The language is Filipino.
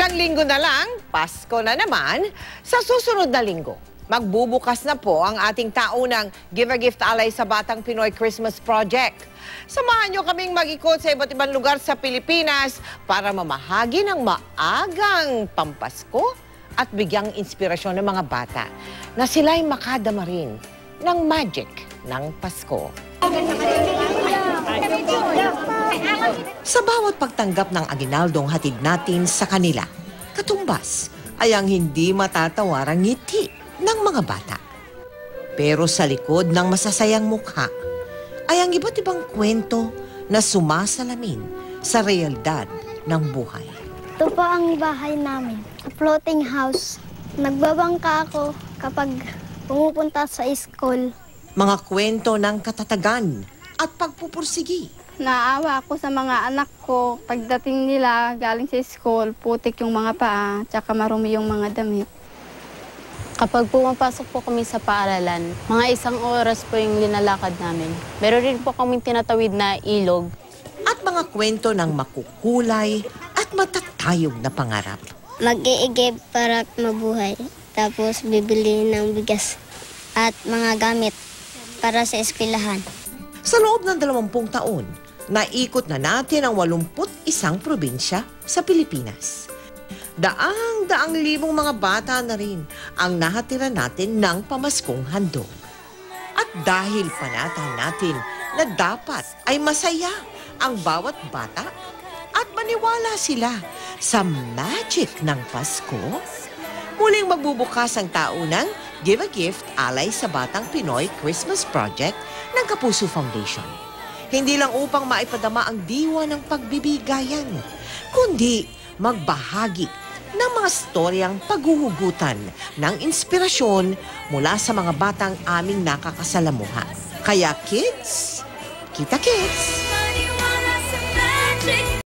Ilang linggo na lang, Pasko na naman. Sa susunod na linggo, magbubukas na po ang ating taunang Give a Gift Alay sa Batang Pinoy Christmas Project. Samahan nyo kaming mag-ikot sa iba't ibang lugar sa Pilipinas para mamahagi ng maagang pampasko at bigyang inspirasyon ng mga bata na sila'y makadama rin ng magic ng Pasko. Sa bawat pagtanggap ng aginaldong hatid natin sa kanila, katumbas ay ang hindi matatawarang ngiti ng mga bata. Pero sa likod ng masasayang mukha ay ang iba't ibang kwento na sumasalamin sa realidad ng buhay. Ito po ang bahay namin, floating house. Nagbabangka ako kapag pumupunta sa school. Mga kwento ng katatagan at pagpupursigi. Naawa ako sa mga anak ko. Pagdating nila galing sa school, putik yung mga paa, tsaka marumi yung mga damit. Kapag pumapasok po kami sa paaralan, mga 1 oras po yung linalakad namin. Meron rin po kaming tinatawid na ilog. At mga kwento ng makukulay at matatayog na pangarap. Mag-iigib para mabuhay. Tapos bibili ng bigas at mga gamit para sa eskwelahan. Sa loob ng 20 taon, naikot na natin ang 81 probinsya sa Pilipinas. Daang-daang libong mga bata na rin ang nahatira natin ng pamaskong handog. At dahil panatag natin na dapat ay masaya ang bawat bata at maniwala sila sa magic ng Pasko, muling magbubukas ang taunang Give a Gift Alay sa Batang Pinoy Christmas Project ng Kapuso Foundation. Hindi lang upang maipadama ang diwa ng pagbibigayan, kundi magbahagi ng mga storyang paghuhugutan ng inspirasyon mula sa mga batang aming nakakasalamuha. Kaya kids, kita kids!